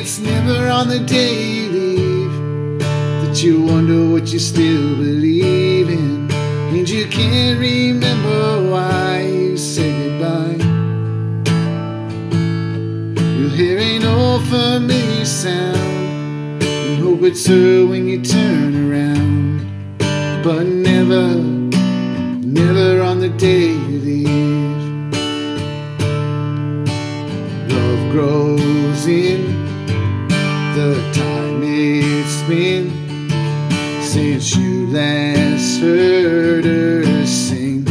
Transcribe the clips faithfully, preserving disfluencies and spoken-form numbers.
it's never on the day you leave that you wonder what you still believe in, and you can't remember why you said goodbye. You'll hear an old familiar sound and hope it's her when you turn around, but never, never on the day you leave. Love grows in the time it's been since you last heard her sing.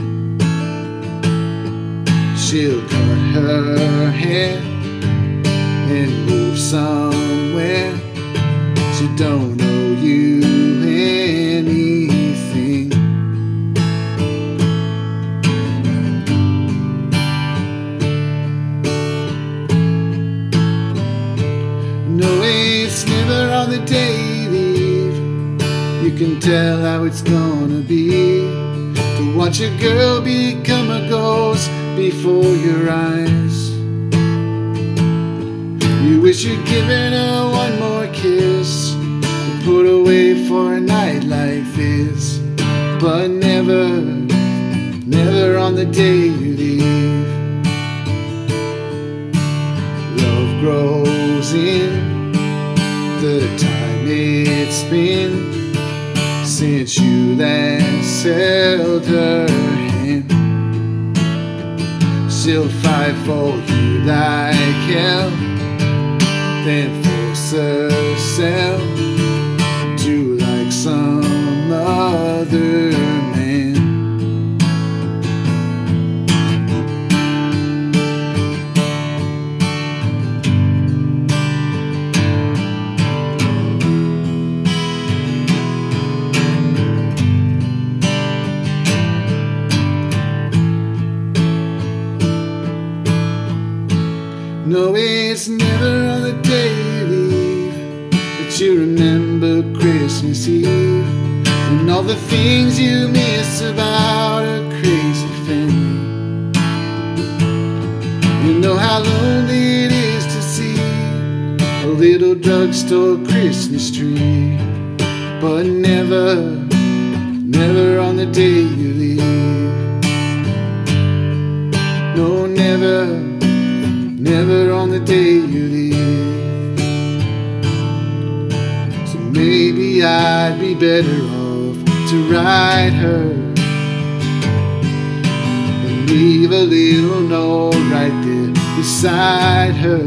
She'll cut her hair and move somewhere. She don't owe you anything. No, it's never on the day you leave. You can tell how it's gonna be to watch a girl become a ghost before your eyes. You wish you'd given her one more kiss and put away for a night like this, but never, never on the day you leave. Love grows in the time it's been since you last held her hand. She'll fight for you like hell, then force herself to like some other man. No, it's never on the day you leave that you remember Christmas Eve and all the things you miss about a crazy family. You know how lonely it is to see a little drugstore Christmas tree, but never, never on the day you leave. No, never, never on the day you leave. So maybe I'd be better off to write her and leave a little note right there beside her.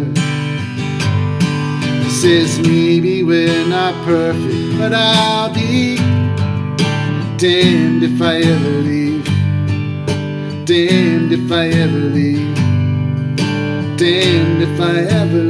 It says maybe we're not perfect, but I'll be damned if I ever leave. Damned if I ever leave. Damned if I ever